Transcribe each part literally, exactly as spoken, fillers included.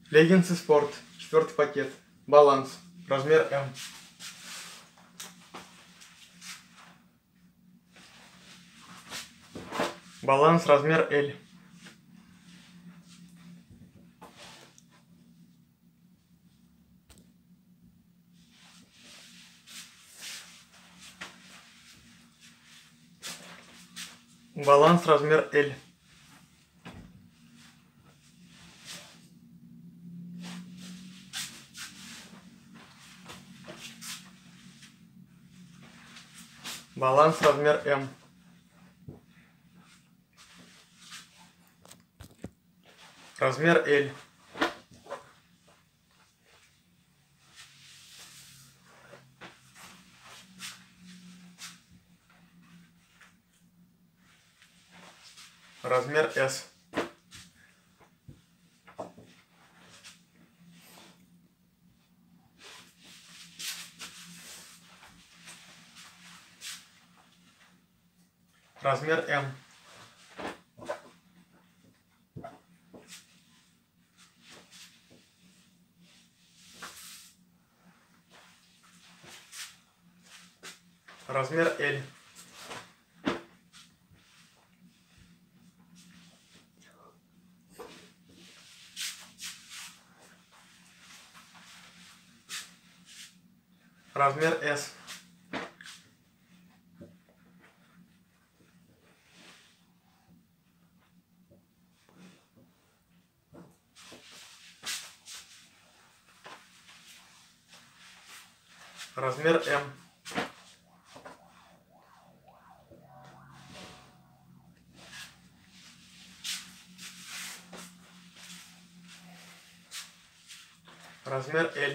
Леггинсы спорт. Четвертый пакет. Баланс. Размер М. Баланс размер L. Баланс размер L. Баланс размер М. Размер L. Размер S. Размер М. Размер L. Размер S. Размер М. Размер L.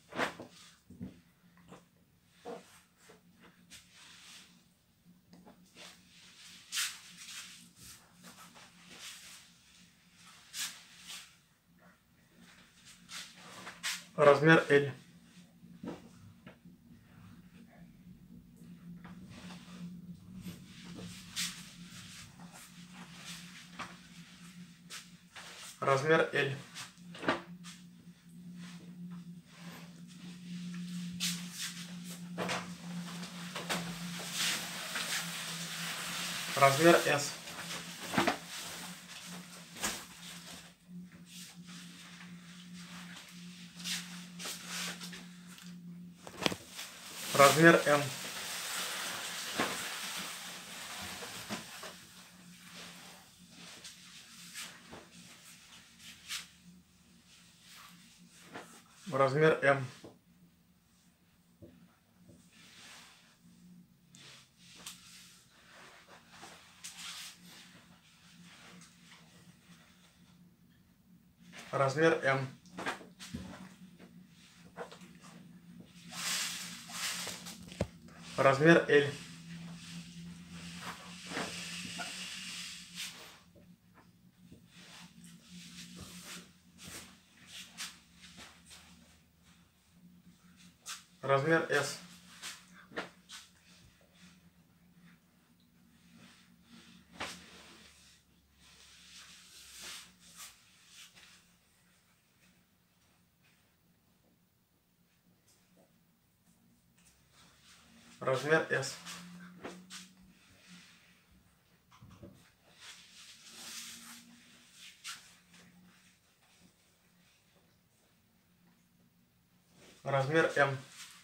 Размер L. Размер L. Размер S. Размер М. Размер М. Размер М. Размер L. Размер S. Размер S. Размер М.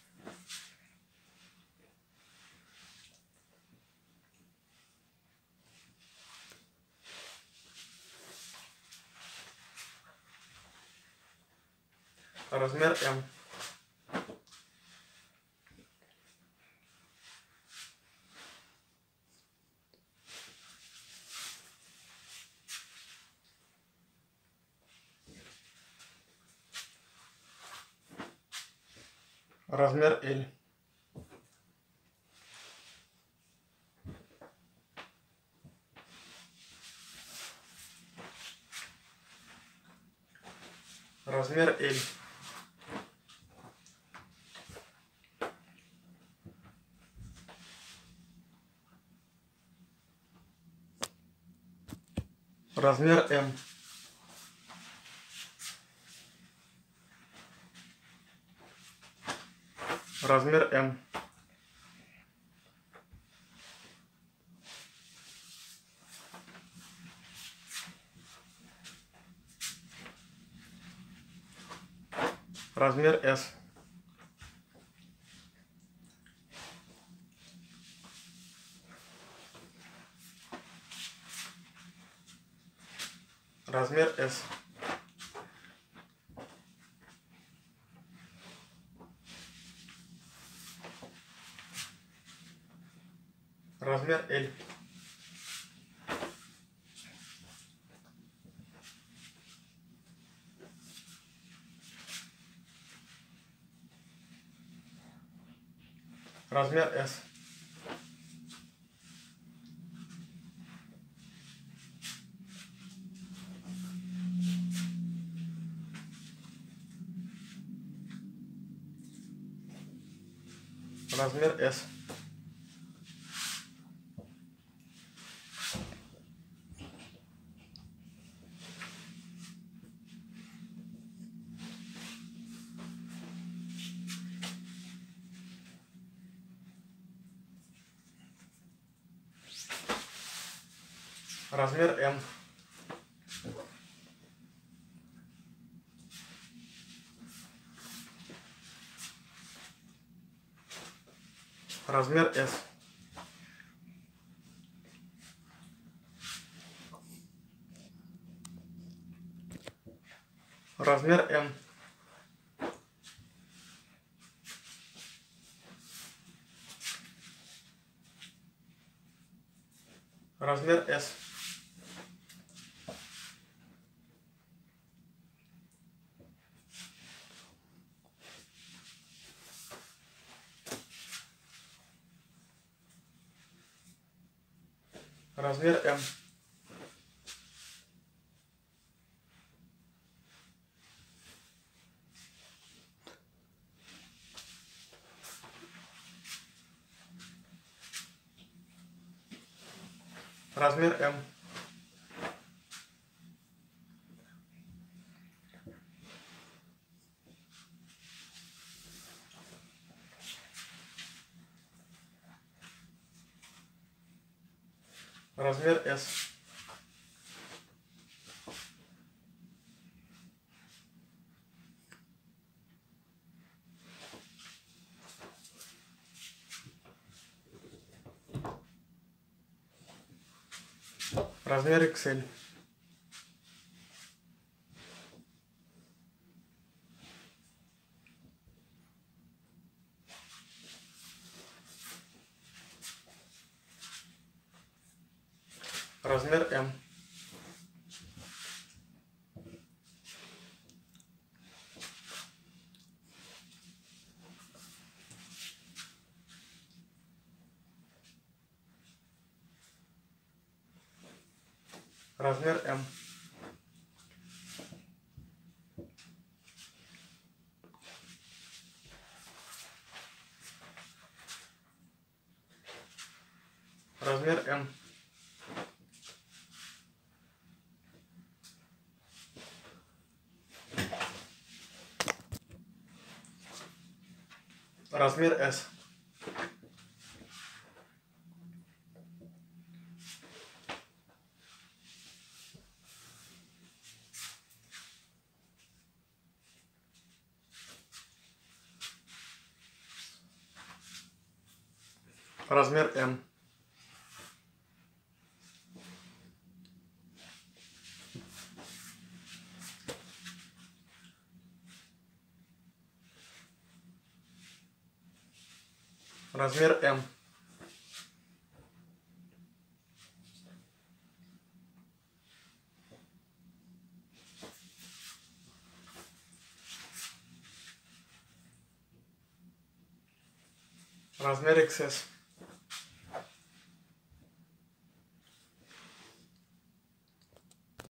Размер М. Размер L. Размер L. Размер М. Размер М. Размер С. Размер С. Размер Л. Размер С. Размер С. Размер М. Размер С. Размер М. Размер С. Размер М. Размер М. Размер С. Размер Икс Эль. Размер М. Размер М. Размер М. Размер С. Размер М. Размер М. Размер Икс Эс.